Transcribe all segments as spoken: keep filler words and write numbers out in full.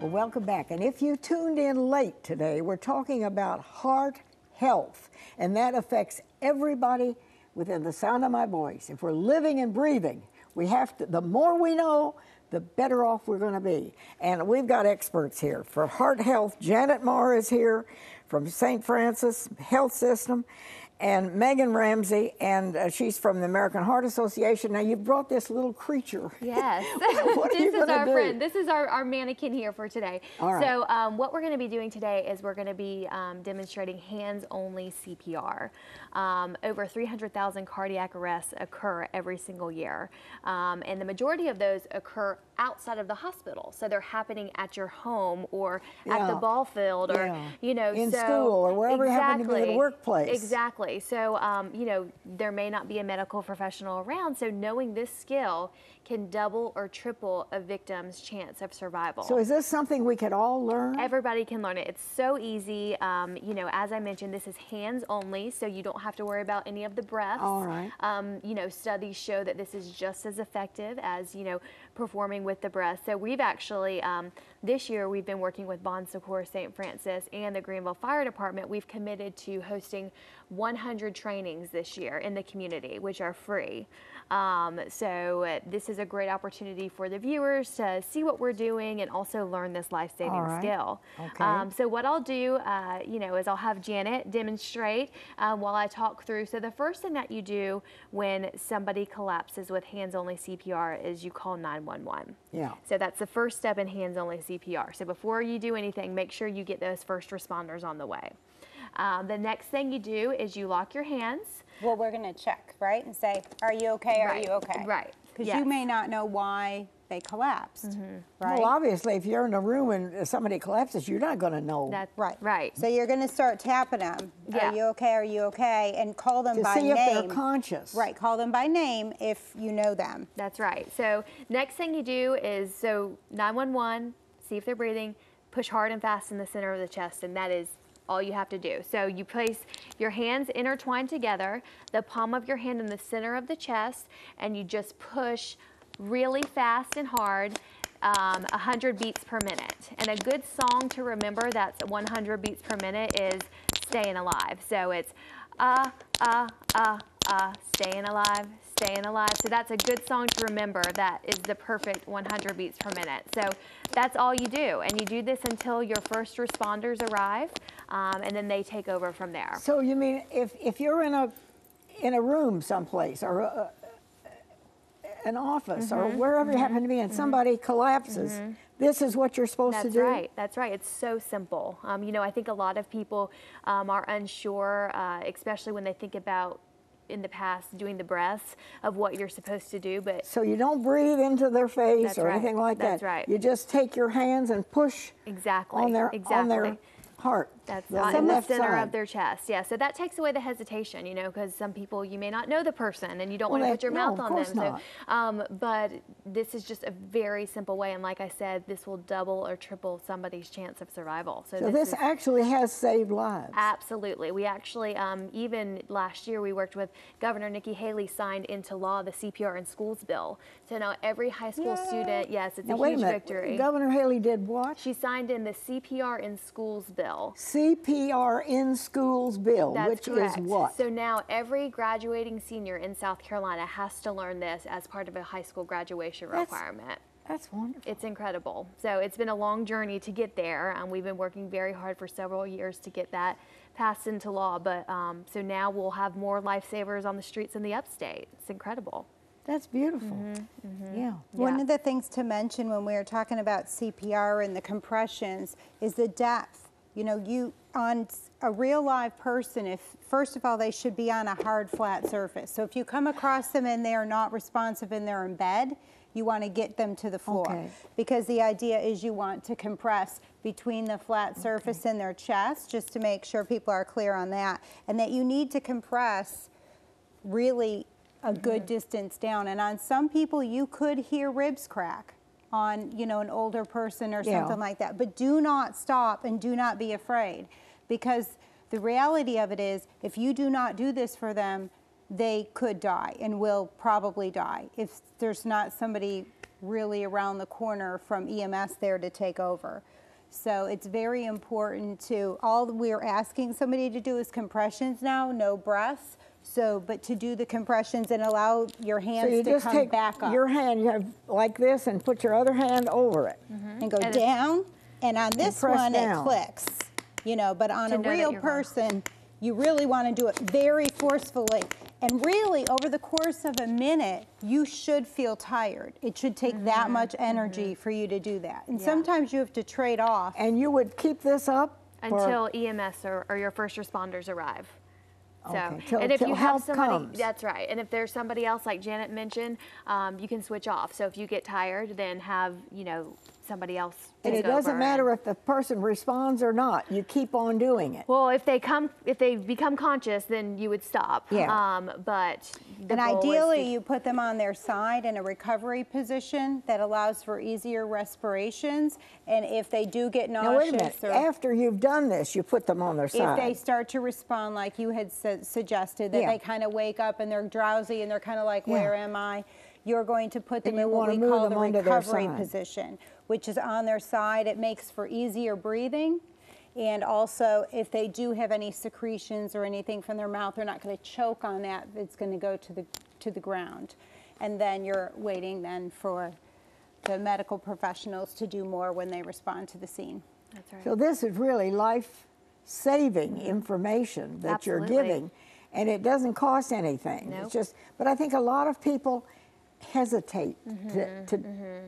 Well, welcome back. And if you tuned in late today, we're talking about heart health, and that affects everybody within the sound of my voice. If we're living and breathing, we have to, the more we know, the better off we're going to be. And we've got experts here. For heart health, Janet Marr is here from Saint Francis Health System, and Megan Ramsey, and uh, she's from the American Heart Association. Now, you brought this little creature. Yes. What are this you is gonna our do? friend. This is our, our mannequin here for today. All right. So um, what we're going to be doing today is we're going to be um, demonstrating hands-only C P R. Um, over three hundred thousand cardiac arrests occur every single year, um, and the majority of those occur outside of the hospital. So they're happening at your home or Yeah. at the ball field, or Yeah. you know, in so, school or wherever you happen to be at exactly, the workplace. Exactly. So um, you know, there may not be a medical professional around. So knowing this skill can double or triple a victim's chance of survival. So is this something we could all learn? Everybody can learn it. It's so easy. Um, you know, as I mentioned, this is hands only, so you don't have to worry about any of the breaths. All right. Um, you know, studies show that this is just as effective as, you know, performing with the breath. So we've actually, um, this year, we've been working with Bon Secours Saint Francis and the Greenville Fire Department. We've committed to hosting one hundred trainings this year in the community, which are free. Um, so uh, this is a great opportunity for the viewers to see what we're doing and also learn this life-saving All right. skill. Okay. Um, so what I'll do, uh, you know, is I'll have Janet demonstrate um, while I talk through. So the first thing that you do when somebody collapses with hands-only C P R is you call nine one one. Yeah. So that's the first step in hands-only C P R. So before you do anything, make sure you get those first responders on the way. Um, the next thing you do is you lock your hands. Well, we're going to check, right? And say, are you okay? Are Right, you okay? right, Because yes. you may not know why they collapsed, right? Well, obviously, if you're in a room and somebody collapses, you're not going to know That's Right. right. So you're going to start tapping them. Yeah. Are you okay? Are you okay? And call them to by see if name. they're conscious. Right. Call them by name if you know them. That's right. So next thing you do is, so nine one one, see if they're breathing, push hard and fast in the center of the chest, and that is all you have to do. So you place your hands intertwined together, the palm of your hand in the center of the chest, and you just push really fast and hard, um, one hundred beats per minute. And a good song to remember that's one hundred beats per minute is Staying Alive. So it's uh, uh, uh, uh, staying alive, staying alive. So that's a good song to remember. That is the perfect one hundred beats per minute. So that's all you do. And you do this until your first responders arrive, um, and then they take over from there. So you mean if, if you're in a in a room someplace or a, an office Mm-hmm. or wherever you happen to be and somebody collapses, this is what you're supposed That's to do? right. That's right. It's so simple. Um, you know, I think a lot of people um, are unsure, uh, especially when they think about in the past doing the breaths of what you're supposed to do. But So you don't breathe into their face That's or right. anything like That's that. right. You just take your hands and push exactly on their exactly. on their heart. That's the on the left center side. of their chest. Yeah, so that takes away the hesitation, you know, because some people, you may not know the person and you don't Well, want to they- put your no, mouth of on course them. not. So, um, but this is just a very simple way. And like I said, this will double or triple somebody's chance of survival. So, So this is, actually has saved lives. Absolutely. We actually, um, even last year, we worked with Governor Nikki Haley, signed into law the C P R in schools bill. So now every high school Yay. student, yes, it's Now a wait a huge minute. victory. Governor Haley did what? She signed in the C P R in schools bill. C P R in schools bill, That's which correct. is what? So now every graduating senior in South Carolina has to learn this as part of a high school graduation That's- requirement. That's wonderful. It's incredible. So it's been a long journey to get there, and we've been working very hard for several years to get that passed into law. But um, so now we'll have more lifesavers on the streets in the upstate. It's incredible. That's beautiful. Yeah. One Yeah. of the things to mention when we were talking about C P R and the compressions is the depth. You know, you on a real live person, if first of all, they should be on a hard, flat surface. So if you come across them and they are not responsive and they're in bed, you want to get them to the floor. Okay. Because the idea is you want to compress between the flat surface Okay. and their chest, just to make sure people are clear on that. And that you need to compress really a good distance down. And on some people, you could hear ribs crack on, you know, an older person or Yeah. something like that. But do not stop and do not be afraid, because the reality of it is, if you do not do this for them, they could die and will probably die if there's not somebody really around the corner from E M S there to take over. So it's very important to, all we're asking somebody to do is compressions now, no breaths. So, but to do the compressions and allow your So hands you to just come take back up. your hand, you have like this, and put your other hand over it. And go And- down, and on this press one down. it clicks, you know, but on To a know that real you're going. person, you really want to do it very forcefully. And really, over the course of a minute, you should feel tired. It should take that much energy for you to do that. And Yeah. sometimes you have to trade off. And you would keep this up for- Until E M S or, or your first responders arrive. So, Okay, till- and if till you have help somebody, comes. that's right. And if there's somebody else, like Janet mentioned, um, you can switch off. So if you get tired, then have, you know, somebody else and take it doesn't over matter and- if the person responds or not. You keep on doing it. Well, if they come, if they become conscious, then you would stop. Yeah. Um, but the And goal is ideally, to- you put them on their side in a recovery position that allows for easier respirations. And if they do get Now wait a minute. nauseous or After you've done this, you put them on their if side. they start to respond like you had su- suggested, that Yeah. they kind of wake up and they're drowsy and they're kind of like, Yeah. where am I? You're going to put them And you in what wanna we move call them the onto their recovery side. position, which is on their side. It makes for easier breathing. And also, if they do have any secretions or anything from their mouth, they're not going to choke on that. It's going to go to the to the ground. And then you're waiting then for the medical professionals to do more when they respond to the scene. That's right. So this is really life-saving information that you're Absolutely. giving, and it doesn't cost anything. Nope. It's just, but I think a lot of people hesitate to to,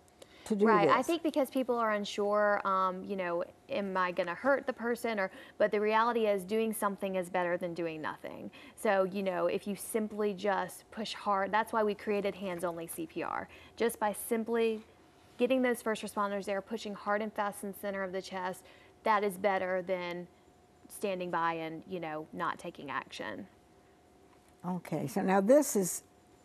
to do Right. this. I think because people are unsure, um, you know, am I going to hurt the person? Or, but the reality is, doing something is better than doing nothing. So, you know, if you simply just push hard, that's why we created hands-only C P R. Just by simply getting those first responders there, pushing hard and fast in the center of the chest, that is better than standing by and, you know, not taking action. Okay, so now this is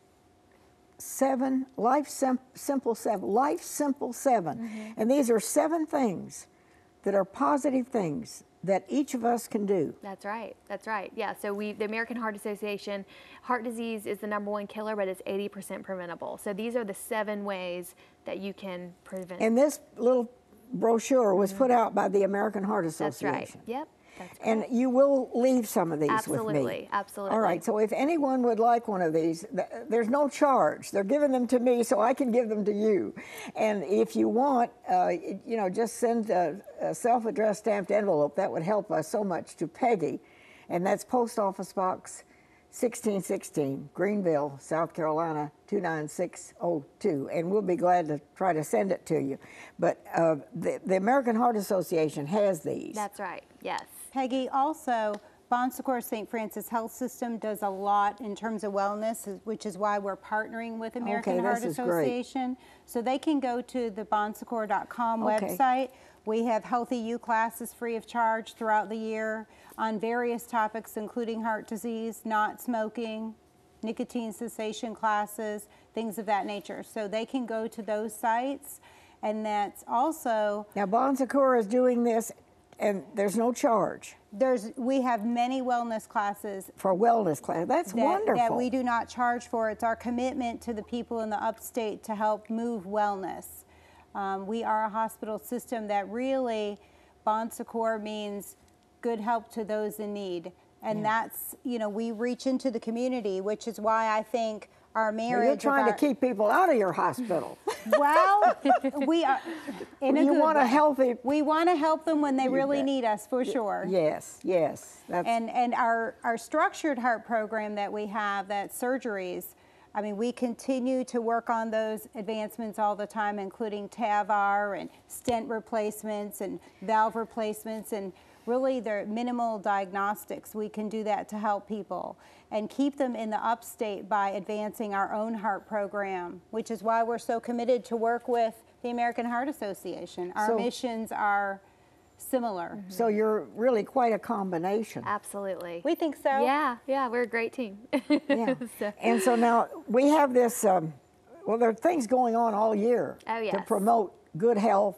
seven, Life Sim- Simple Seven, Life Simple Seven. Mm-hmm. And these are seven things that are positive things that each of us can do. That's right. That's right. Yeah. So we, the American Heart Association, heart disease is the number one killer, but it's eighty percent preventable. So these are the seven ways that you can prevent. And this little brochure was put out by the American Heart That's Association. right. Yep. That's And right. you will leave some of these with me. Absolutely, absolutely. All right, so if anyone would like one of these, th- there's no charge. They're giving them to me so I can give them to you. And if you want, uh, y- you know, just send a, a self-addressed stamped envelope. That would help us so much to Peggy. And that's Post Office Box sixteen sixteen, Greenville, South Carolina, two nine six oh two. And we'll be glad to try to send it to you. But uh, the, the American Heart Association has these. That's right. Yes. Peggy, also, Bon Secours Saint Francis Health System does a lot in terms of wellness, which is why we're partnering with American Okay, Heart this is great. Association. So they can go to the bon secours dot com Okay. website. We have Healthy You classes free of charge throughout the year on various topics, including heart disease, not smoking, nicotine cessation classes, things of that nature. So they can go to those sites. And that's also, Now, Bon Secours is doing this, and there's no charge there's we have many wellness classes for a wellness class. That's that, wonderful. that we do not charge for. It's our commitment to the people in the upstate to help move wellness. Um, we are a hospital system that really, Bon Secours means good help to those in need. And that's, you know, we reach into the community, which is why I think our marriage. You're of trying our- to keep people out of your hospital. Well, we are. In a You good want a way. healthy- We want to help them when they really bet. need us, for sure. Yes, yes. That's, And and our, our structured heart program that we have, that surgeries, I mean, we continue to work on those advancements all the time, including T A V R and stent replacements and valve replacements and really the minimal diagnostics. We can do that to help people and keep them in the upstate by advancing our own heart program, which is why we're so committed to work with the American Heart Association. Our So- missions are similar. so you're really quite a combination. Absolutely. We think so. Yeah. Yeah. We're a great team. Yeah. So- And so now we have this, um, well, there are things going on all year Oh, to yes. promote good health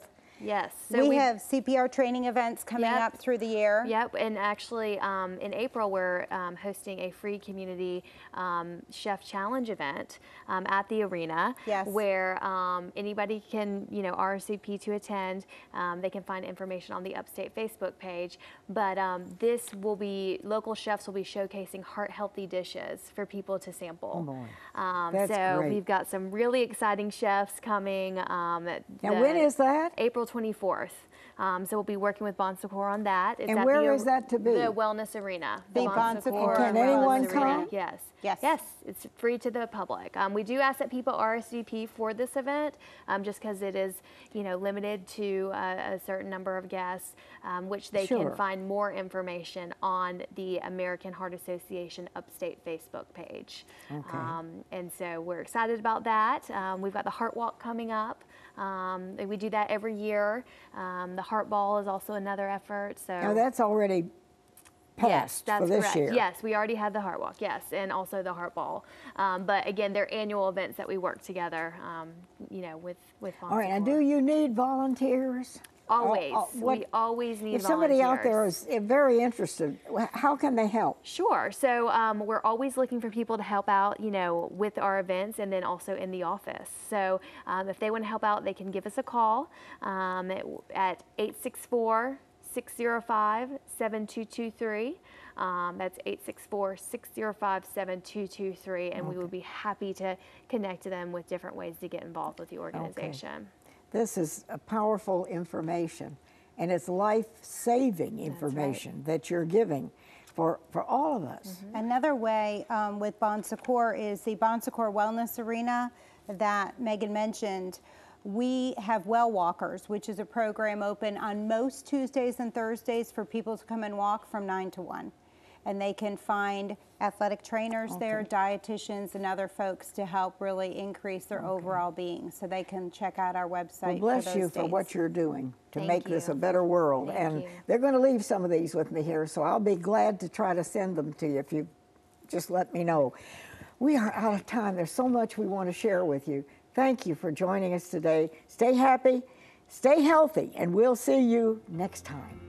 Yes. So we we've- have C P R training events coming Yep. up through the year. Yep, and actually um, in April we're um, hosting a free community um, chef challenge event um, at the arena, Yes. where um, anybody can, you know, R S V P to attend. Um, they can find information on the Upstate Facebook page. But um, this will be, local chefs will be showcasing heart healthy dishes for people to sample. Oh, boy. Um, That's so great. we've got some really exciting chefs coming. Um, Now, when is that? April twenty-fourth. Um, so we'll be working with Bon Secours on that. It's And at where the, is that to be? The Wellness Arena. The Bon Secours Can Wellness anyone Arena. come? Yes. Yes. Yes, it's free to the public. Um, we do ask that people R S V P for this event, um, just because it is, you know, limited to a, a certain number of guests, um, which they Sure. can find more information on the American Heart Association Upstate Facebook page. Okay. Um, and so we're excited about that. Um, we've got the Heart Walk coming up. Um, and we do that every year. Um, the Heart Ball is also another effort. So Now, that's already yes, passed that's for this correct. year. Yes, we already had the Heart Walk. Yes, and also the Heart Ball. Um, but again, they're annual events that we work together. Um, you know, with with. Bon All right, now, Secours. do you need volunteers? Always, Uh, uh, what- we always need If somebody out there volunteers. is uh, very interested, wh- how can they help? Sure. So um, we're always looking for people to help out, you know, with our events and then also in the office. So um, if they want to help out, they can give us a call um, at, at eight six four, six zero five, seven two two three. Um, that's eight six four, six zero five, seven two two three. And we would be happy to connect them with different ways to get involved with the organization. This is a powerful information, and it's life-saving information that you're giving for, for all of us. Another way um, with Bon Secours is the Bon Secours Wellness Arena that Megan mentioned. We have Well Walkers, which is a program open on most Tuesdays and Thursdays for people to come and walk from nine to one. And they can find athletic trainers there, dietitians, and other folks to help really increase their overall being. So they can check out our website. Well, bless for those you for dates. what you're doing to Thank make this you. a better world. Thank and you. they're going to leave some of these with me here, so I'll be glad to try to send them to you if you just let me know. We are out of time. There's so much we want to share with you. Thank you for joining us today. Stay happy, stay healthy, and we'll see you next time.